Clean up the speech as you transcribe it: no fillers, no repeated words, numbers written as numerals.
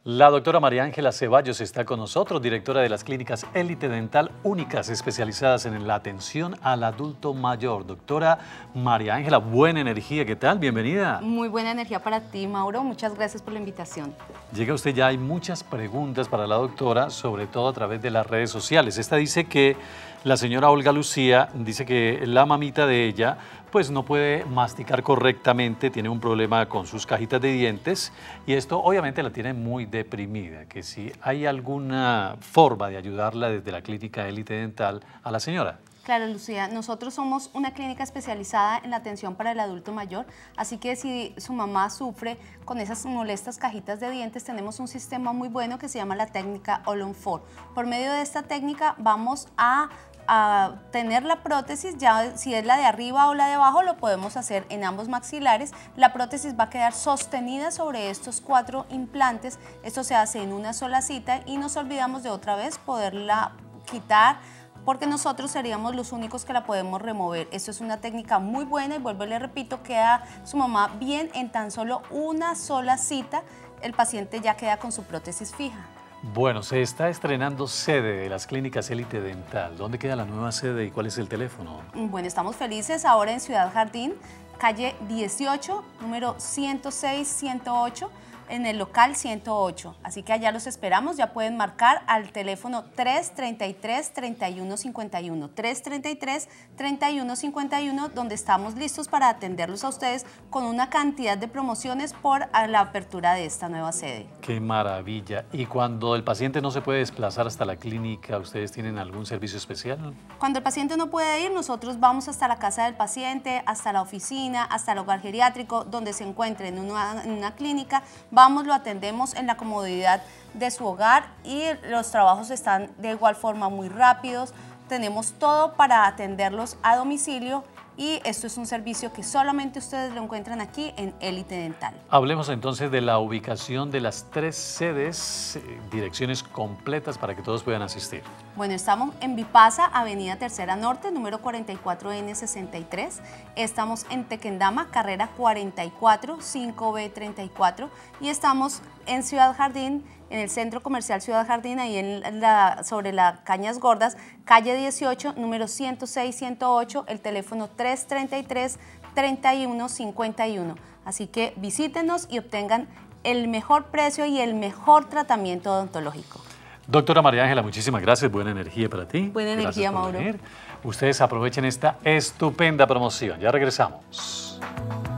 La doctora María Ángela Ceballos está con nosotros, directora de las clínicas Élite Dental únicas especializadas en la atención al adulto mayor. Doctora María Ángela, buena energía, ¿qué tal? Bienvenida. Muy buena energía para ti, Mauro. Muchas gracias por la invitación. Llega usted, ya hay muchas preguntas para la doctora, sobre todo a través de las redes sociales. Esta dice que la señora Olga Lucía dice que la mamita de ella pues no puede masticar correctamente, tiene un problema con sus cajitas de dientes y esto obviamente la tiene muy deprimida, que si hay alguna forma de ayudarla desde la clínica Élite Dental a la señora. Claro, Lucía, nosotros somos una clínica especializada en la atención para el adulto mayor, así que si su mamá sufre con esas molestas cajitas de dientes, tenemos un sistema muy bueno que se llama la técnica All-on-4. Por medio de esta técnica vamos a tener la prótesis, ya si es la de arriba o la de abajo, lo podemos hacer en ambos maxilares. La prótesis va a quedar sostenida sobre estos 4 implantes. Esto se hace en una sola cita y nos olvidamos de otra vez poderla quitar, porque nosotros seríamos los únicos que la podemos remover. Esto es una técnica muy buena y vuelvo y le repito, queda su mamá bien en tan solo una sola cita. El paciente ya queda con su prótesis fija. Bueno, se está estrenando sede de las clínicas Élite Dental. ¿Dónde queda la nueva sede y cuál es el teléfono? Bueno, estamos felices ahora en Ciudad Jardín, calle 18, número 106-108, en el local 108. Así que allá los esperamos, ya pueden marcar al teléfono 333-3151, 333-3151, donde estamos listos para atenderlos a ustedes con una cantidad de promociones por la apertura de esta nueva sede. ¡Qué maravilla! Y cuando el paciente no se puede desplazar hasta la clínica, ¿ustedes tienen algún servicio especial? Cuando el paciente no puede ir, nosotros vamos hasta la casa del paciente, hasta la oficina, hasta el hogar geriátrico, donde se encuentre en una clínica. Vamos, lo atendemos en la comodidad de su hogar y los trabajos están de igual forma muy rápidos. Tenemos todo para atenderlos a domicilio y esto es un servicio que solamente ustedes lo encuentran aquí en Élite Dental. Hablemos entonces de la ubicación de las 3 sedes, direcciones completas para que todos puedan asistir. Bueno, estamos en Vipasa, Avenida Tercera Norte, número 44N63. Estamos en Tequendama, carrera 44, 5B34. Y estamos en Ciudad Jardín, en el Centro Comercial Ciudad Jardín, ahí sobre la Cañas Gordas, calle 18, número 106-108, el teléfono 333-3151. Así que visítenos y obtengan el mejor precio y el mejor tratamiento odontológico. Doctora María Ángela, muchísimas gracias. Buena energía para ti. Buena energía, Mauro. Ustedes aprovechen esta estupenda promoción. Ya regresamos.